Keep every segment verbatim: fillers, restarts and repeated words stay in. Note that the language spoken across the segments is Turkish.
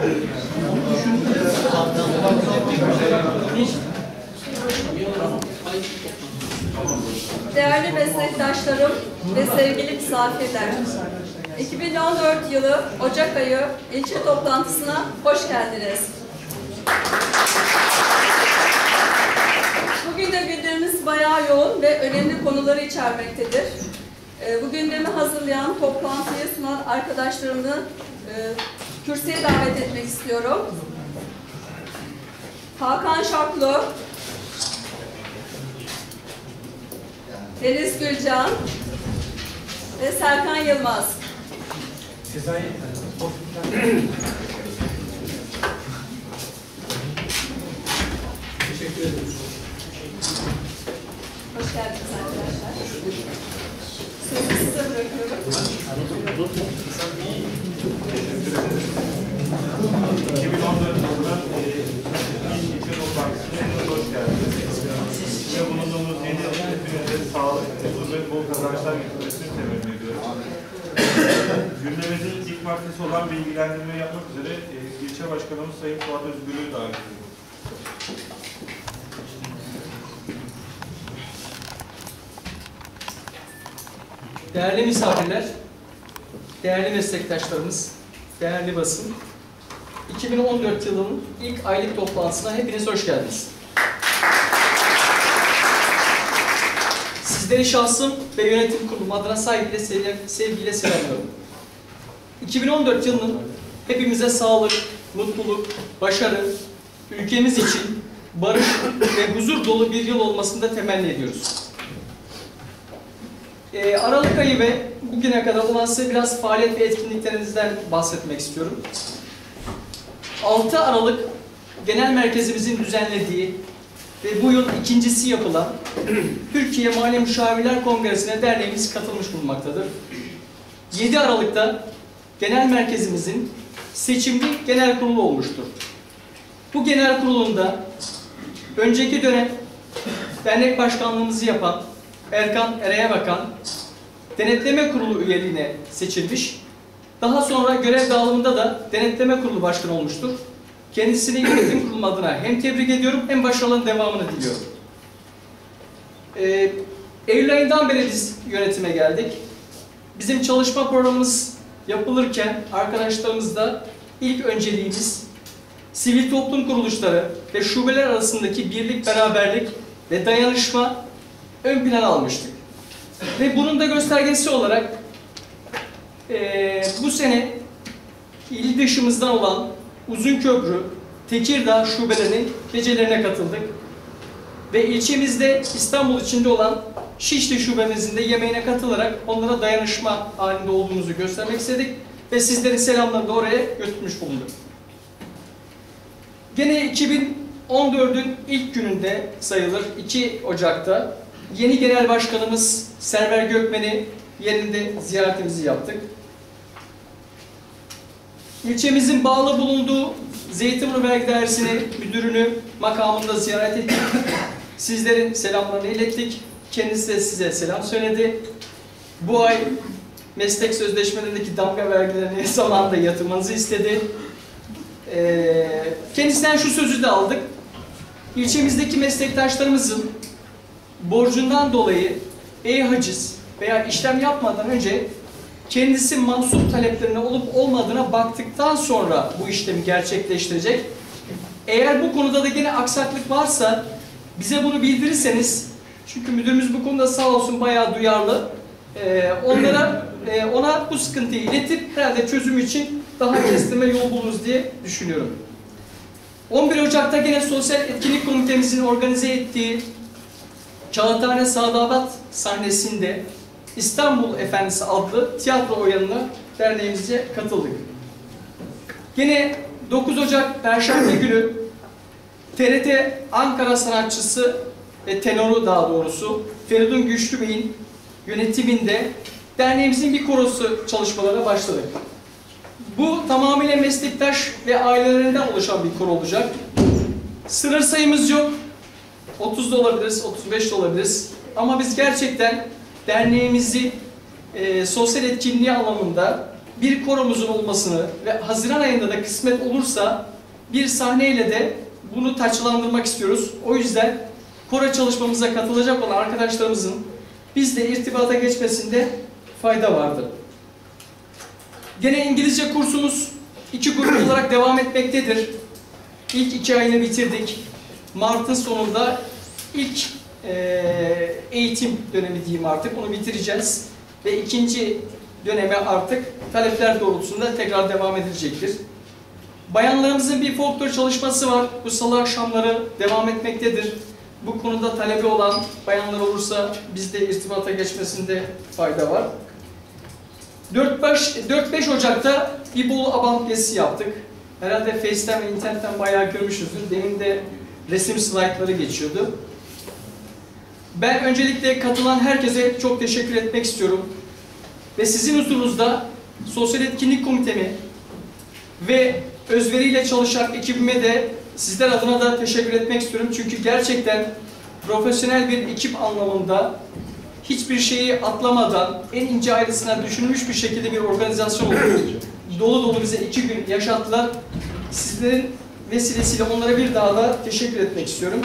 Değerli meslektaşlarım ve sevgili misafirler, iki bin on dört yılı Ocak ayı ilçe toplantısına hoş geldiniz. Bugün de gündemimiz bayağı yoğun ve önemli konuları içermektedir. Bu gündemi hazırlayan, toplantıyı sunan arkadaşlarımı kürsüye davet etmek istiyorum. Hakan Şaklı, Deniz Gülcan ve Serkan Yılmaz. Teşekkür ederim. Hoş geldiniz arkadaşlar. Sözü size bırakıyorum. iki bin on dört yılında ilk ilçe toplantısına hoş geldiniz. Ve bulunduğumuz yeni hepinize sağlık, huzur ve bol kazançlar getirmesini temenni ediyorum. Gündemimizin ilk maddesi olan bilgilendirme yapmak üzere e, ilçe başkanımız Sayın Fuat Özgür'ü davet ediyorum. Değerli misafirler, değerli meslektaşlarımız, değerli basın, iki bin on dört yılının ilk aylık toplantısına hepiniz hoş geldiniz. Sizleri şahsım ve yönetim kurulum adına saygıyla, sevgiyle selamlıyorum. iki bin on dört yılının hepimize sağlık, mutluluk, başarı, ülkemiz için barış ve huzur dolu bir yıl olmasını da temenni ediyoruz. Ee, Aralık ayı ve bugüne kadar olan size biraz faaliyet ve etkinliklerinizden bahsetmek istiyorum. altı Aralık Genel Merkezimizin düzenlediği ve bu yıl ikincisi yapılan Türkiye Mali Müşavirler Kongresi'ne derneğimiz katılmış bulunmaktadır. yedi Aralık'ta Genel Merkezimizin seçimli genel kurulu olmuştur. Bu genel kurulunda önceki dönem dernek başkanlığımızı yapan Erkan Ereğebakan denetleme kurulu üyeliğine seçilmiş. Daha sonra görev dağılımında da denetleme kurulu başkanı olmuştur. Kendisini yönetim kurulu adına hem tebrik ediyorum hem başarıların devamını diliyorum. Ee, Eylül ayından beri biz yönetime geldik. Bizim çalışma programımız yapılırken arkadaşlarımızla ilk önceliğimiz sivil toplum kuruluşları ve şubeler arasındaki birlik, beraberlik ve dayanışma ön plana almıştık. Ve bunun da göstergesi olarak e, bu sene il dışımızdan olan Uzunköprü, Tekirdağ şubelerinin gecelerine katıldık. Ve ilçemizde İstanbul içinde olan Şişli şubemizin de yemeğine katılarak onlara dayanışma halinde olduğumuzu göstermek istedik. Ve sizlerin selamlarını da oraya götürmüş bulunduk. Gene iki bin on dördün ilk gününde sayılır, iki Ocak'ta yeni genel başkanımız Server Gökmen'i yerinde ziyaretimizi yaptık. İlçemizin bağlı bulunduğu Zeytinburnu Vergi Dairesi'ni, müdürünü makamında ziyaret ettik. Sizlerin selamlarını ilettik. Kendisi de size selam söyledi. Bu ay meslek sözleşmelerindeki damga vergilerini zamanında yatırmanızı istedi. Ee, kendisinden şu sözü de aldık. İlçemizdeki meslektaşlarımızın borcundan dolayı e-haciz veya işlem yapmadan önce kendisi mahsup taleplerine olup olmadığına baktıktan sonra bu işlemi gerçekleştirecek. Eğer bu konuda da yine aksaklık varsa bize bunu bildirirseniz, çünkü müdürümüz bu konuda sağ olsun bayağı duyarlı, ee, onlara e, ona bu sıkıntıyı iletip herhalde çözüm için daha kestirme yol buluruz diye düşünüyorum. on bir Ocak'ta yine Sosyal Etkinlik Komitemizin organize ettiği Kağıthane Sadabat sahnesinde İstanbul Efendisi adlı tiyatro oyununa derneğimize katıldık. Yine dokuz Ocak Perşembe günü T R T Ankara sanatçısı ve tenoru daha doğrusu Feridun Güçlü Bey'in yönetiminde derneğimizin bir korosu çalışmalarına başladık. Bu tamamıyla meslektaş ve ailelerinden oluşan bir koro olacak. Sınır sayımız yok. otuz da olabiliriz, otuz beş de olabiliriz. Ama biz gerçekten derneğimizi e, sosyal etkinliği anlamında bir koromuzun olmasını ve Haziran ayında da kısmet olursa bir sahneyle de bunu taçlandırmak istiyoruz. O yüzden koro çalışmamıza katılacak olan arkadaşlarımızın bizle irtibata geçmesinde fayda vardır. Gene İngilizce kursumuz iki grup olarak devam etmektedir. İlk iki ayını bitirdik. Mart'ın sonunda ilk e, eğitim dönemi diyeyim artık, onu bitireceğiz. Ve ikinci döneme artık talepler doğrultusunda tekrar devam edilecektir. Bayanlarımızın bir folklor çalışması var. Bu salı akşamları devam etmektedir. Bu konuda talebi olan bayanlar olursa bizle irtibata geçmesinde fayda var. dört beş Ocak'ta bir Bolu Abant gezisi yaptık. Herhalde Face'ten ve internetten bayağı görmüşüzdür. Demin de resim slaytları geçiyordu. Ben öncelikle katılan herkese çok teşekkür etmek istiyorum. Ve sizin huzurunuzda Sosyal Etkinlik Komitemi ve özveriyle çalışan ekibime de sizler adına da teşekkür etmek istiyorum. Çünkü gerçekten profesyonel bir ekip anlamında hiçbir şeyi atlamadan en ince ayrıntısına düşünülmüş bir şekilde bir organizasyon oldu. Dolu dolu bize iki gün yaşattılar. Sizlerin vesilesiyle onlara bir daha da teşekkür etmek istiyorum.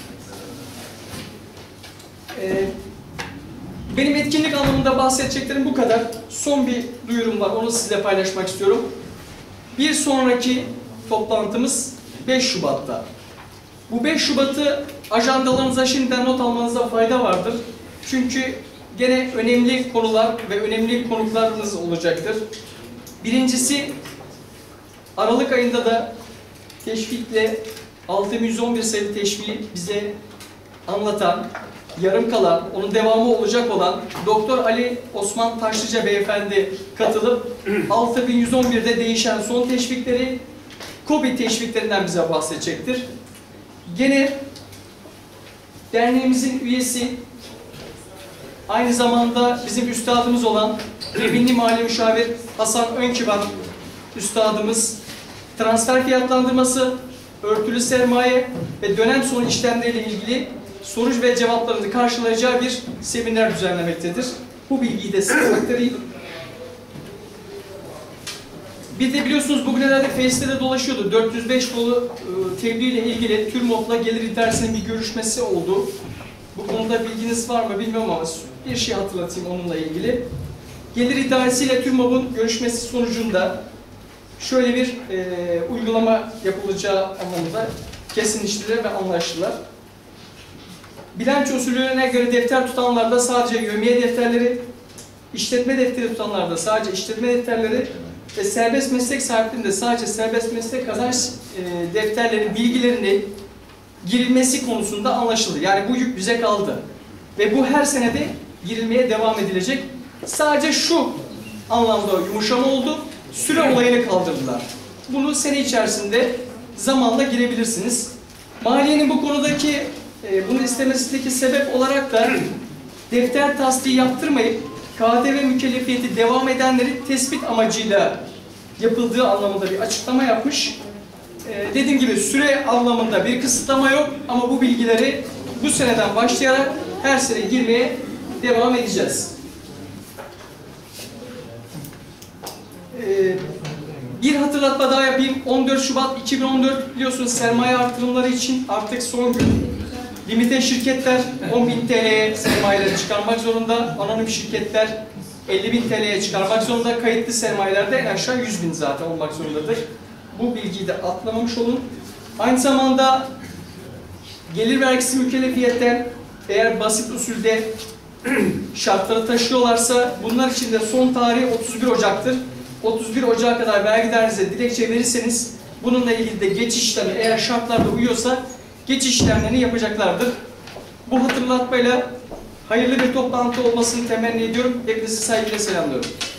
Ee, benim etkinlik anlamında bahsedeceklerim bu kadar. Son bir duyurum var, onu sizinle paylaşmak istiyorum. Bir sonraki toplantımız beş Şubat'ta. Bu beş Şubat'ı ajandalarınıza şimdiden not almanıza fayda vardır. Çünkü gene önemli konular ve önemli konuklarımız olacaktır. Birincisi, Aralık ayında da teşvikle altı bin yüz on bir sayılı teşviği bize anlatan, yarım kalan, onun devamı olacak olan Doktor Ali Osman Taşlıca Beyefendi katılıp altı bin yüz on birde değişen son teşvikleri, KOBİ teşviklerinden bize bahsedecektir. Gene derneğimizin üyesi, aynı zamanda bizim üstadımız olan Ebinli Mali Müşavir Hasan Önkivan üstadımız, transfer fiyatlandırması, örtülü sermaye ve dönem sonu işlemleriyle ilgili soru ve cevaplarını karşılayacağı bir seminer düzenlemektedir. Bu bilgiyi de size aktarayım. Bir de biliyorsunuz bugünlerde Face'te de dolaşıyordu. dört yüz beş dolu e, tebliğ ile ilgili TÜRMOB'la gelir idaresinin bir görüşmesi oldu. Bu konuda bilginiz var mı bilmiyorum ama bir şey hatırlatayım onunla ilgili. Gelir idaresi ile TÜRMOB'un görüşmesi sonucunda şöyle bir e, uygulama yapılacağı anlamında kesinleştiler ve anlaştılar. Bilanço usulüne göre defter tutanlarda sadece yevmiye defterleri, işletme defteri tutanlarda sadece işletme defterleri ve serbest meslek sahiplerinde sadece serbest meslek kazanç e, defterleri bilgilerini girilmesi konusunda anlaşıldı. Yani bu yük bize kaldı. Ve bu her senede girilmeye devam edilecek. Sadece şu anlamda yumuşama oldu. Süre olayını kaldırdılar. Bunu sene içerisinde zamanla girebilirsiniz. Maliyenin bu konudaki e, bunu istemesindeki sebep olarak da defter tasdiği yaptırmayıp K D V mükellefiyeti devam edenleri tespit amacıyla yapıldığı anlamında bir açıklama yapmış. Ee, dediğim gibi süre anlamında bir kısıtlama yok ama bu bilgileri bu seneden başlayarak her sene girmeye devam edeceğiz. Ee, bir hatırlatma daha yapayım. on dört Şubat iki bin on dört biliyorsunuz sermaye artırımları için artık son gün. Limite şirketler on bin T L'ye sermayeleri çıkarmak zorunda. Anonim şirketler elli bin T L'ye çıkarmak zorunda. Kayıtlı sermayelerde en aşağı yüz bin zaten olmak zorundadır. Bu bilgiyi de atlamamış olun. Aynı zamanda gelir vergisi mükellefiyetten eğer basit usulde şartları taşıyorlarsa bunlar için de son tarih otuz bir Ocak'tır. otuz bir Ocak'a kadar vergi dairenize dilekçe verirseniz bununla ilgili de geçiş işlemi eğer şartlarda uyuyorsa geçiş işlemlerini yapacaklardır. Bu hatırlatmayla hayırlı bir toplantı olmasını temenni ediyorum. Hepinizi saygıyla selamlıyorum.